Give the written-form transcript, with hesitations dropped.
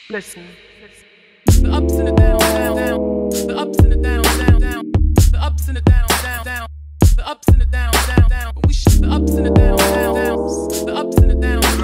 Listen. The ups and the down, down, down. The ups and the down, down, down. The ups and the down, down, down. The ups and the down, down, down. The ups and the down, down, down. The ups and the down.